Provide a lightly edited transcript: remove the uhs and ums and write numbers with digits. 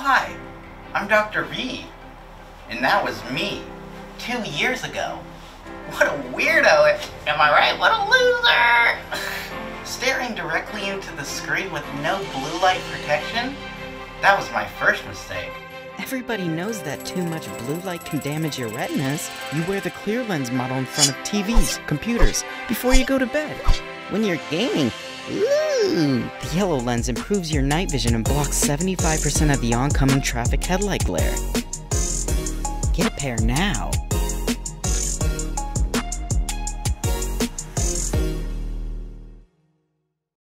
Hi, I'm Dr. V, and that was me 2 years ago. What a weirdo, am I right? What a loser! Staring directly into the screen with no blue light protection? That was my first mistake. Everybody knows that too much blue light can damage your retinas. You wear the clear lens model in front of TVs, computers, before you go to bed. When you're gaming, ooh, the yellow lens improves your night vision and blocks 75% of the oncoming traffic headlight glare. Get a pair now.